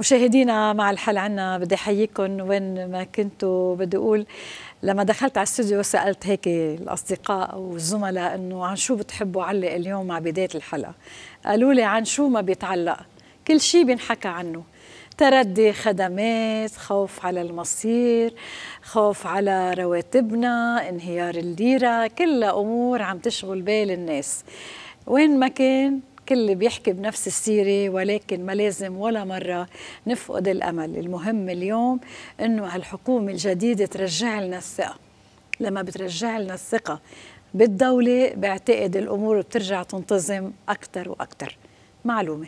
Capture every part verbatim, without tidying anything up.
مشاهدينا مع الحل عنا بدي احييكم وين ما كنتوا. بدي اقول لما دخلت على الاستوديو سالت هيك الاصدقاء والزملاء انه عن شو بتحبوا علق اليوم مع بدايه الحلقه، قالوا لي عن شو ما بيتعلق، كل شيء بينحكى عنه، تردي خدمات، خوف على المصير، خوف على رواتبنا، انهيار الليره، كلها امور عم تشغل بال الناس. وين ما كان كل بيحكي بنفس السيرة، ولكن ما لازم ولا مرة نفقد الأمل. المهم اليوم إنه هالحكومة الجديدة ترجع لنا الثقة. لما بترجع لنا الثقة بالدولة بعتقد الأمور بترجع تنتظم أكتر وأكتر. معلومة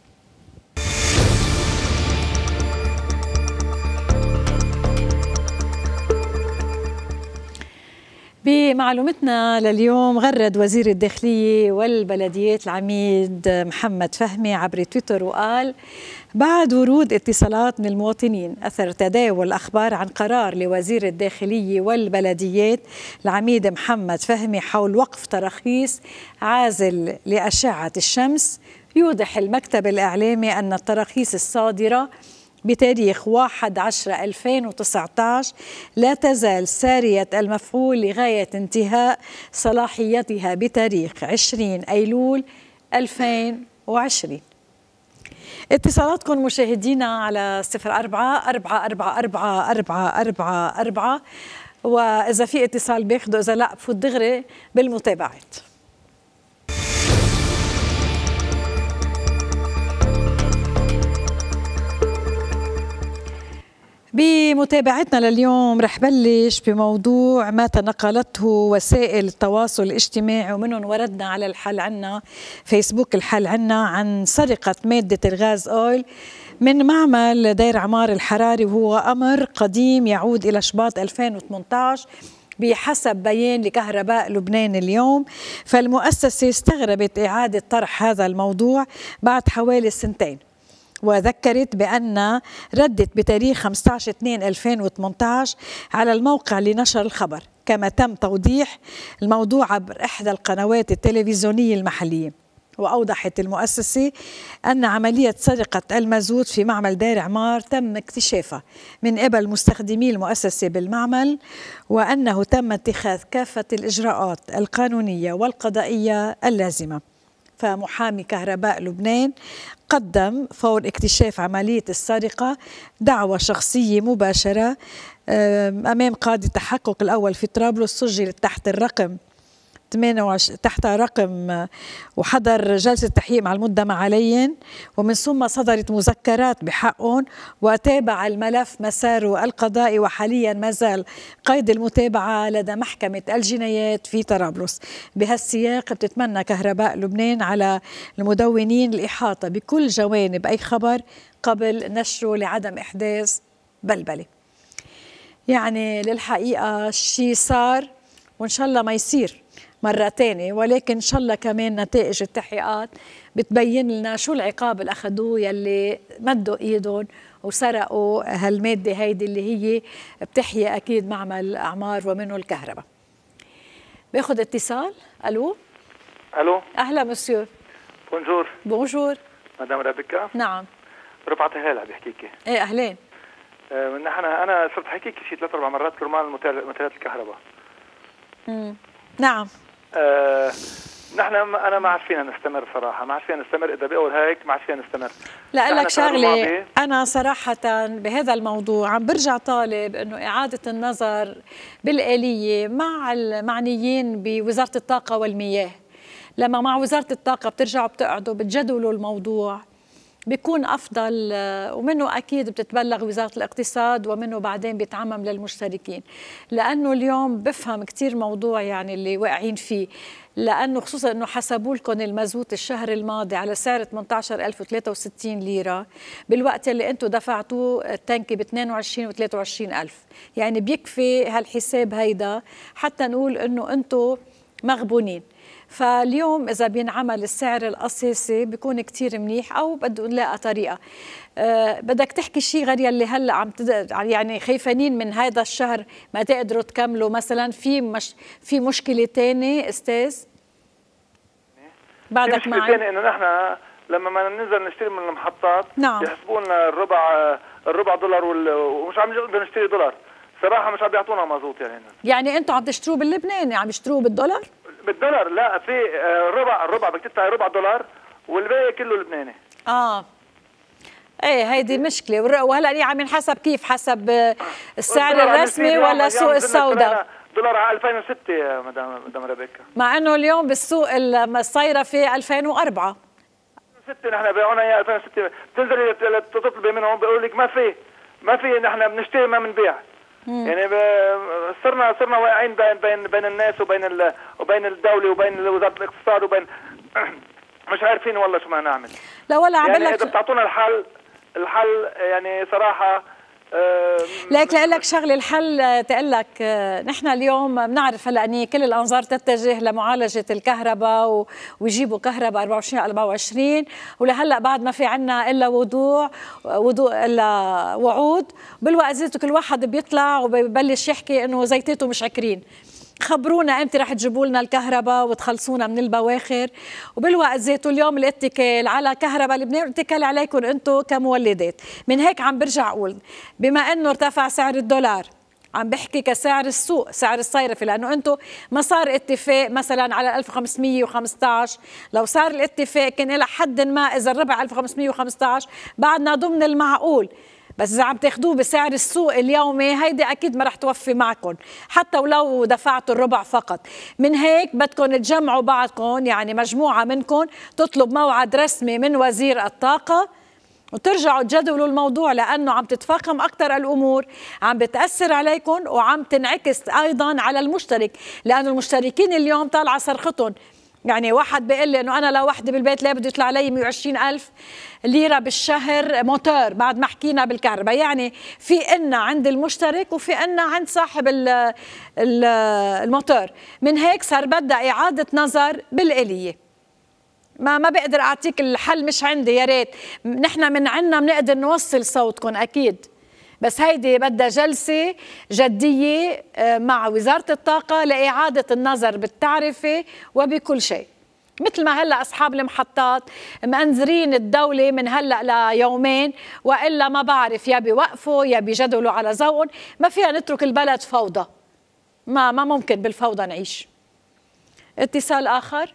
بمعلومتنا لليوم، غرد وزير الداخلية والبلديات العميد محمد فهمي عبر تويتر وقال: بعد ورود اتصالات من المواطنين أثر تداول الأخبار عن قرار لوزير الداخلية والبلديات العميد محمد فهمي حول وقف تراخيص عازل لأشعة الشمس، يوضح المكتب الإعلامي أن التراخيص الصادرة بتاريخ واحد عشرة ألفين وتسعة عشر لا تزال سارية المفعول لغاية انتهاء صلاحيتها بتاريخ عشرين أيلول ألفين وعشرين. اتصالاتكم مشاهدينا على صفر أربعة أربعة أربعة أربعة أربعة أربعة أربعة، وإذا في اتصال باخده، إذا لا بفوت دغري بالمتابعات. بمتابعتنا لليوم رح بلش بموضوع ما تنقلته وسائل التواصل الاجتماعي، ومنهم وردنا على الحل عنا فيسبوك الحل عنا عن سرقة مادة الغاز أويل من معمل دير عمار الحراري، وهو أمر قديم يعود إلى شباط ألفين وثمانية عشر بحسب بيان لكهرباء لبنان اليوم. فالمؤسسة استغربت إعادة طرح هذا الموضوع بعد حوالي سنتين، وذكرت بأن ردت بتاريخ خمسة عشر اثنين ألفين وثمانية عشر على الموقع لنشر الخبر، كما تم توضيح الموضوع عبر إحدى القنوات التلفزيونية المحلية. وأوضحت المؤسسة أن عملية سرقة المازوت في معمل دير عمار تم اكتشافها من قبل مستخدمي المؤسسة بالمعمل، وأنه تم اتخاذ كافة الإجراءات القانونية والقضائية اللازمة. فمحامي كهرباء لبنان قدم فور اكتشاف عملية السرقة دعوى شخصية مباشرة أمام قاضي التحقق الأول في طرابلس، سجلت تحت الرقم ثمانية وعشرين تحت رقم وحضر جلسة تحقيق مع المدعى عليهم، ومن ثم صدرت مذكرات بحقهم، وتابع الملف مساره القضائي، وحاليا ما زال قيد المتابعة لدى محكمة الجنايات في طرابلس. بهالسياق بتتمنى كهرباء لبنان على المدونين الإحاطة بكل جوانب أي خبر قبل نشره لعدم إحداث بلبلة. يعني للحقيقة الشيء صار وإن شاء الله ما يصير مرة تانية، ولكن إن شاء الله كمان نتائج التحقيقات بتبين لنا شو العقاب اللي أخذوه يلي مدوا إيدهم وسرقوا هالمادة هيدي اللي هي بتحيي أكيد معمل أعمار ومنه الكهرباء. باخد اتصال. ألو ألو أهلا مسيو. بونجور. بونجور مدام رابيكا. نعم رفعت هلا بحكيكي. ايه أهلين. آه نحن أنا صرت حكيكي شي ثلاث أربع مرات كرمال متابعة الكهرباء. امم نعم. آه نحن أنا ما عاد فينا نستمر صراحة، ما عاد فينا نستمر إذا بقول هيك، ما عاد فينا نستمر. لا لك شغلة، أنا صراحة بهذا الموضوع عم برجع طالب إنه إعادة النظر بالآلية مع المعنيين بوزارة الطاقة والمياه. لما مع وزارة الطاقة بترجعوا بتقعدوا بتجدولوا الموضوع بيكون أفضل، ومنه أكيد بتتبلغ وزارة الاقتصاد، ومنه بعدين بيتعمم للمشتركين، لأنه اليوم بفهم كتير موضوع يعني اللي واقعين فيه، لأنه خصوصا أنه حسبوا لكم المازوت الشهر الماضي على سعر ثمانية عشر ألف وثلاثة وستين ليرة، بالوقت اللي أنتم دفعتوه التانكي ب اثنين وعشرين وثلاثة وعشرين ألف. يعني بيكفي هالحساب هيدا حتى نقول أنه أنتم مغبونين. فاليوم إذا بينعمل السعر الأساسي بيكون كتير منيح، أو بده نلاقي طريقة. أه بدك تحكي شيء غير يلي هلا عم يعني خايفانين من هذا الشهر ما تقدروا تكملوا مثلا؟ في مش في مشكلة تانية أستاذ بعدك معي؟ في مشكلة تانية إنه نحن لما ما ننزل نشتري من المحطات نعم. يحسبوا لنا الربع الربع دولار ومش عم نقدر نشتري دولار صراحه، مش عم بيعطونا مازوت يعني. يعني انتم عم تشتروه باللبناني، عم يشتروه بالدولار؟ بالدولار، لا في ربع الربع بدك تدفعي ربع دولار والباقي كله لبناني. اه ايه هيدي مشكله، وهلا عم ينحسب كيف؟ حسب السعر الرسمي ولا سوق السوداء؟ دولار على ألفين وستة يا مدام مدام ريبيكا، مع انه اليوم بالسوق الصيرفي ألفين وأربعة. ستة نحن بيعونا اياه ألفين وستة، بتنزلي تطلبي منهم بيقولوا لك ما في ما في نحن بنشتري ما بنبيع. يعني صرنا صرنا واقعين بين بين بين الناس وبين ال وبين الدوله وبين وزاره الاقتصاد وبين مش عارفين والله شو ما نعمل. لا ولا عم يعني لك اذا بتعطونا الحل الحل يعني صراحه. ليك لأقول لك شغله، الحل تقول لك نحن اليوم بنعرف هلا ان كل الانظار تتجه لمعالجه الكهرباء ويجيبوا كهرباء أربعة وعشرين أربعة وعشرين، ولهلا بعد ما في عنا الا وضوع وضوء الا وعود. بالوقت زيته كل واحد بيطلع وببلش يحكي انه زيتاته مش عكرين. خبرونا امتى رح تجيبوا لنا الكهرباء وتخلصونا من البواخر. وبالوقت ذاته اليوم الاتكال على كهرباء لبنان والاتكال عليكم انتم كمولدات. من هيك عم برجع اقول بما انه ارتفع سعر الدولار، عم بحكي كسعر السوق سعر الصيرفي، لانه انتم ما صار اتفاق مثلا على ألف وخمسمية وخمسطعش. لو صار الاتفاق كان الى حد ما اذا الربع ألف وخمسمية وخمسطعش بعدنا ضمن المعقول، بس إذا عم تاخذوه بسعر السوق اليومي هيدي أكيد ما رح توفي معكم حتى ولو دفعتوا الربع فقط. من هيك بدكم تجمعوا بعضكم، يعني مجموعة منكم تطلب موعد رسمي من وزير الطاقة وترجعوا تجدولوا الموضوع، لأنه عم تتفاقم أكثر الأمور، عم بتأثر عليكم وعم تنعكس أيضا على المشترك، لأنه المشتركين اليوم طالعة صرختهم. يعني واحد بيقول لي انه انا لو وحده بالبيت لا بده يطلع علي مية وعشرين ألف ليره بالشهر موتور بعد ما حكينا بالكهرباء. يعني في إلنا عند المشترك وفي إلنا عند صاحب ال ال الموتور. من هيك صار بدها اعاده نظر بالآلية. ما ما بقدر اعطيك الحل، مش عندي، يا ريت نحن من عنا بنقدر نوصل صوتكم اكيد، بس هيدي بدها جلسة جدية مع وزارة الطاقة لإعادة النظر بالتعرفة وبكل شيء. مثل ما هلأ أصحاب المحطات منذرين الدولة من هلأ ليومين، وإلا ما بعرف يا بيوقفوا يا بيجدولوا على ذوقهم. ما فيها نترك البلد فوضى، ما ما ممكن بالفوضى نعيش. اتصال آخر.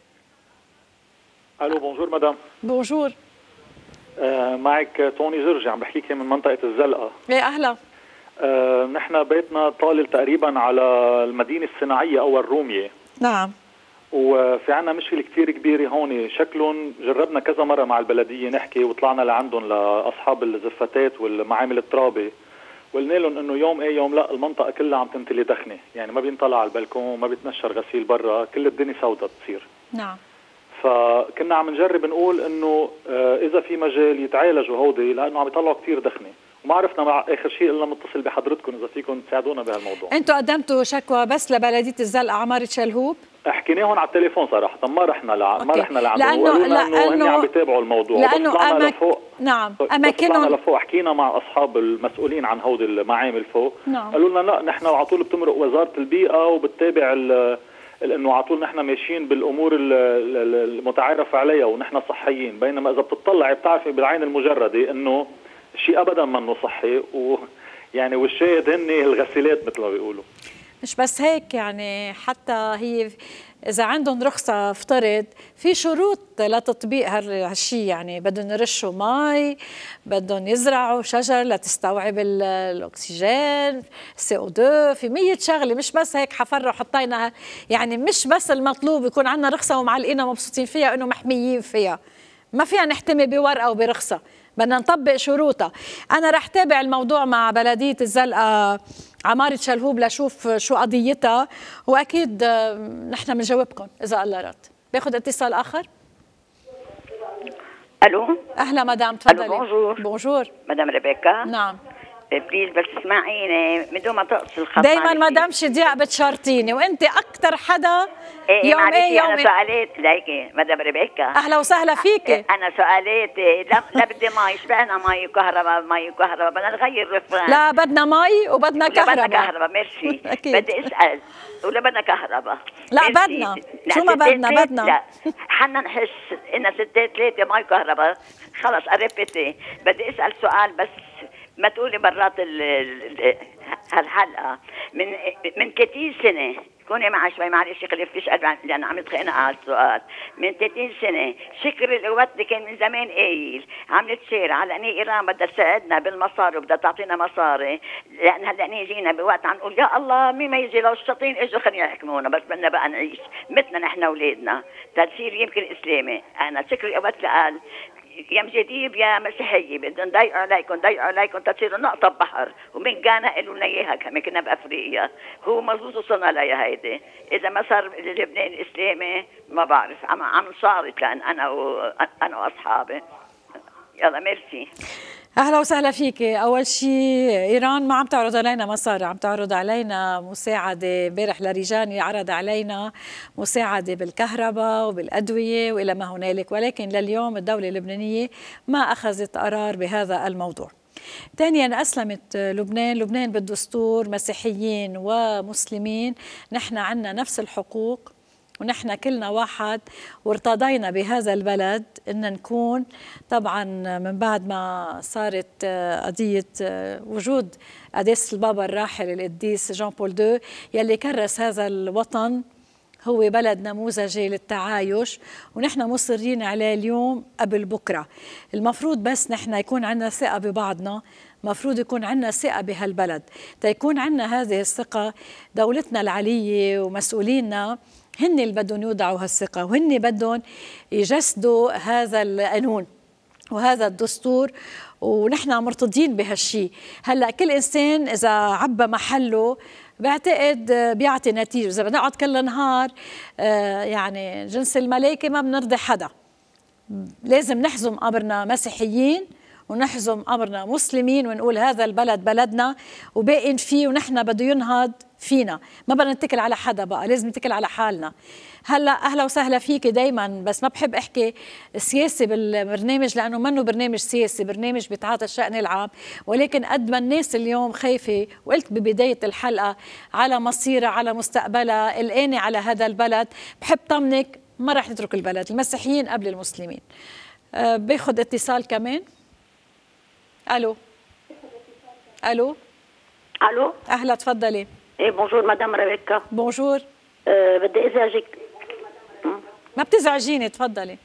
ألو بونجور مدام. بونجور. آه معك توني جرجي، عم بحكيك من منطقة الزلقة. ايه أهلا. آه نحن بيتنا طالل تقريبا على المدينة الصناعية أول رومية. نعم. وفي عنا مشكلة كتير كبيرة هون، شكلهم جربنا كذا مرة مع البلدية نحكي وطلعنا لعندهم لأصحاب الزفتات والمعامل الترابة، وقلنا لهم انه يوم ايه يوم لا المنطقة كلها عم تمتلي دخنة، يعني ما بينطلع على البلكون، ما بيتنشر غسيل برا، كل الدنيا سوداء بتصير. نعم. فكنا عم نجرب نقول انه اذا في مجال يتعالجوا هودي لانه عم يطلعوا كثير دخنه، وما عرفنا مع اخر شيء الا متصل بحضرتكم اذا فيكم تساعدونا بهالموضوع. انتوا قدمتوا شكوى بس لبلديه الزلقه عماره شلهوب؟ حكيناهم على التليفون صراحه، ما رحنا لع... ما رحنا لعندهم، لانه لانه عم بيتابعوا الموضوع، لانه أمك... لفوق. نعم اماكنهم طلعنا لفوق، حكينا مع اصحاب المسؤولين عن هودي المعامل فوق. نعم. قالوا لنا لا نحن على طول بتمرق وزاره البيئه وبتتابع ال... لانه على طول نحن ماشيين بالامور المتعارف عليها ونحن صحيين، بينما اذا بتطلعي بتعرفي بالعين المجرده انه شيء ابدا منه صحي، ويعني والشاهد هن الغسيلات مثل ما بيقولوا. مش بس هيك، يعني حتى هي اذا عندهم رخصه افترض في شروط لتطبيق هالشيء، يعني بدهم يرشوا مي، بدهم يزرعوا شجر لتستوعب الاكسجين، سي او اثنين، في مية شغله، مش بس هيك حفروا حطينا. يعني مش بس المطلوب يكون عندنا رخصه ومعلقينها مبسوطين فيها انه محميين فيها، ما فيها نحتمي بورقه وبرخصه، بدنا نطبق شروطها. انا رح تابع الموضوع مع بلديه الزلقه عماره شلهوب لشوف شو قضيتها، واكيد نحن بنجاوبكم اذا الله راد. باخذ اتصال اخر. الو. اهلا مدام، تفضلي. بونجور. بونجور مدام ريبيكا. نعم. بليز بس اسمعيني من دون ما تقصي الخط. دايما مدام شدياء بتشارطيني وانت اكثر حدا. إيه يوم ايه يوم انا إيه؟ سؤالات ليكي مدام ريبيكا. اهلا وسهلا فيكي. انا سؤالاتي لا, لا بدي مي، شبعنا مي وكهرباء مي وكهرباء، بدنا نغير رفران. لا بدنا مي وبدنا كهرباء. بدنا كهرباء ميرسي. بدي اسال ولا بدنا كهرباء؟ لا بدنا. شو ما بدنا بدنا. لا حنا نحس ان ستات ثلاثه مي وكهرباء خلص قربتي. بدي اسال سؤال بس ما تقولي مرات هالحلقه. من من ثلاثين سنه كوني معي شوي معلش خلي فيش قلب لان عم يتخانق على السؤال. من ثلاثين سنه شكر القوات اللي كان من زمان قايل عملت شير على اني ايران بدها تساعدنا بالمصاري وبدها تعطينا مصاري، لان هلا جينا بوقت عم نقول يا الله مين ما يجي لو الشاطين اجوا خلينا يحكمونا، بس بدنا بقى نعيش مثلنا نحن اولادنا تصير يمكن اسلامي. انا شكر القوات قال يا مجديب يا مسيحيه بدهم ضيقوا عليكم ضيقوا عليكم تصيروا نقطه بحر، ومن كان قالوا لنا اياها كمان كنا بافريقيا. هو مضبوط وصلنا لها هيدي. اذا ما صار لبنان الاسلامي ما بعرف عم عم صارت لان انا وانا واصحابي. يلا ميرسي. اهلا وسهلا فيكي. اول شيء ايران ما عم تعرض علينا مصاري، عم تعرض علينا مساعده. امبارح لاريجاني عرض علينا مساعده بالكهرباء وبالادويه والى ما هنالك، ولكن لليوم الدوله اللبنانيه ما اخذت قرار بهذا الموضوع. ثانيا اسلمت لبنان. لبنان بالدستور مسيحيين ومسلمين نحن عندنا نفس الحقوق ونحن كلنا واحد، وارتضينا بهذا البلد ان نكون طبعا من بعد ما صارت قضيه وجود قداسه البابا الراحل القديس جان بول دو يلي كرس هذا الوطن هو بلد نموذجي للتعايش، ونحن مصرين عليه اليوم قبل بكره. المفروض بس نحن يكون عندنا ثقه ببعضنا، مفروض يكون عندنا ثقة بهالبلد. تيكون عندنا هذه الثقة دولتنا العلية ومسؤولينا هن اللي بدهم يوضعوا هالثقة، وهن بدهم يجسدوا هذا القانون وهذا الدستور، ونحن مرتضين بهالشي. هلأ كل إنسان إذا عبى محله بعتقد بيعطي نتيجة. إذا بدنا نقعد كل نهار يعني جنس الملائكة ما بنرضي حدا. لازم نحزم أمرنا مسيحيين ونحزم أمرنا مسلمين ونقول هذا البلد بلدنا وباقين فيه ونحن بده ينهض فينا. ما بدنا نتكل على حدا بقى، لازم نتكل على حالنا. هلا أهلا وسهلا فيك دايما، بس ما بحب أحكي سياسي بالبرنامج لأنه منه برنامج سياسي، برنامج بيتعاطى الشأن العام. ولكن قد ما الناس اليوم خايفة، وقلت ببداية الحلقة على مصيرها على مستقبلها، قلقانة على هذا البلد، بحب طمنك ما رح نترك البلد، المسيحيين قبل المسلمين. أه باخد اتصال كمان. الو الو الو اهلا تفضلي. ايه بونجور مدام ريبيكا. بونجور. أه بدي ازعجك. ما بتزعجيني تفضلي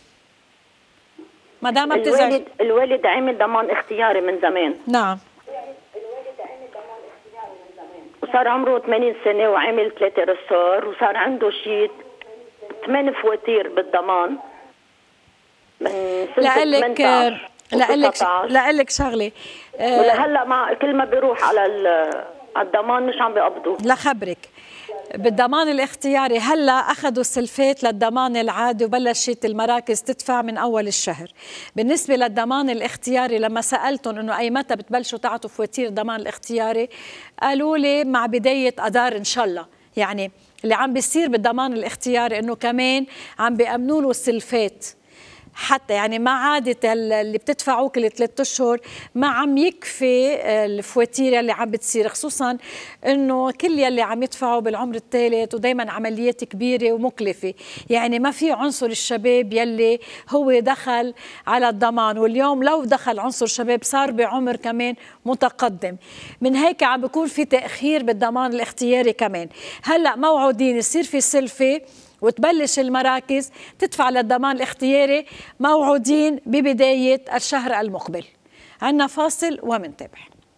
مدام. ما بتزعجي. الوالد الوالد عمل ضمان اختياري من زمان. نعم. الوالد عمل ضمان اختياري من زمان وصار عمره ثمانين سنه وعمل ثلاثه رسار وصار عنده شيء ثمان فواتير بالضمان من سنه لقلك لقلك لقلك شغله. أه ولهلا مع كل ما بيروح على الضمان مش عم بيقبضوا. لخبرك بالضمان الاختياري هلا اخذوا السلفات للضمان العادي وبلشت المراكز تدفع من اول الشهر. بالنسبه للضمان الاختياري لما سالتهم انه اي متى بتبلشوا تعطوا فواتير الضمان الاختياري قالوا لي مع بدايه اذار ان شاء الله. يعني اللي عم بيصير بالضمان الاختياري انه كمان عم بيامنوا له السلفات، حتى يعني ما عادة اللي بتدفعوه كل ثلاثة اشهر ما عم يكفي الفواتير اللي عم بتصير، خصوصا انه كل يلي عم يدفعوا بالعمر الثالث ودائما عمليات كبيره ومكلفه. يعني ما في عنصر الشباب يلي هو دخل على الضمان، واليوم لو دخل عنصر شباب صار بعمر كمان متقدم. من هيك عم بيكون في تاخير بالضمان الاختياري كمان. هلا موعودين يصير في سلفه وتبلش المراكز تدفع للضمان الاختياري، موعودين ببداية الشهر المقبل. عنا فاصل ومنتابع.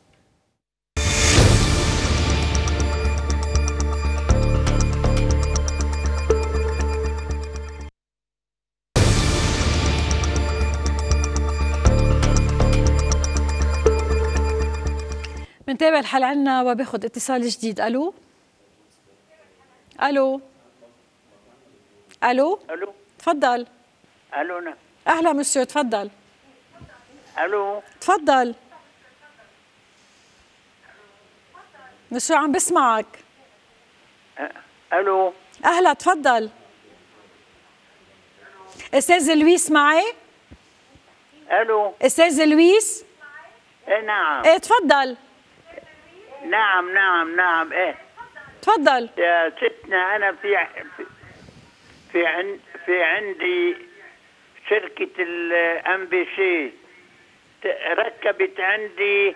منتابع الحل عنا وباخد اتصال جديد. الو الو الو الو تفضل. الو نعم. اهلا مسيو تفضل. الو تفضل. شو عم بسمعك. الو اهلا تفضل. استاذ لويس معي؟ الو استاذ لويس؟ ايه نعم. ايه تفضل. نعم نعم نعم ايه تفضل. يا ستنا انا في في في, عن في عندي شركة الام بي سي ركبت عندي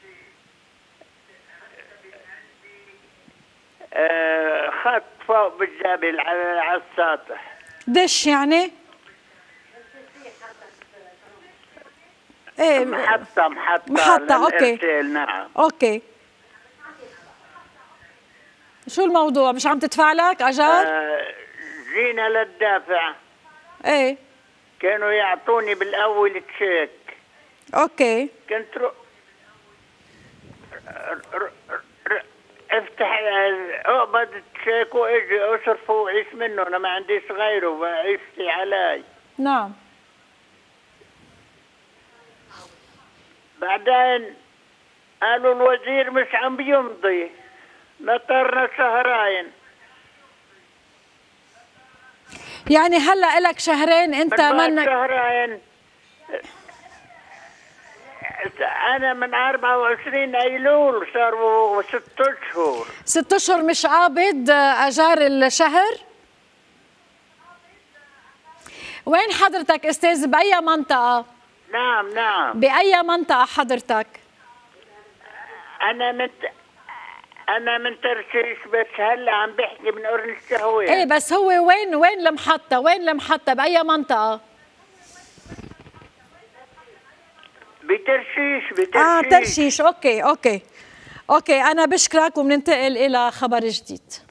آه خط فوق بالجبل على السطح. دش يعني؟ ايه محطة محطة محطة اوكي. نعم اوكي. شو الموضوع؟ مش عم تدفع لك اجار؟ آه جينا للدافع. ايه كانوا يعطوني بالاول تشيك. اوكي. كنت رو... ر... ر... افتح اقبض التشيك واجي اصرفه واعيش منه، انا ما عنديش غيره وعيشتي علي. نعم. بعدين قالوا الوزير مش عم بيمضي، نطرنا شهرين. يعني هلا لك شهرين انت من منك شهرين. انا من أربعة وعشرين ايلول صاروا ست اشهر. ست اشهر مش قابض اجار الشهر؟ وين حضرتك استاذ؟ باي منطقة؟ نعم نعم. باي منطقة حضرتك؟ انا من انا من ترشيش بس هلا عم بحكي من قرن الشهوية. ايه بس هو وين وين المحطة؟ وين المحطة؟ باي منطقة؟ بترشيش بترشيش. اه ترشيش. اوكي اوكي اوكي. انا بشكرك وبننتقل الى خبر جديد.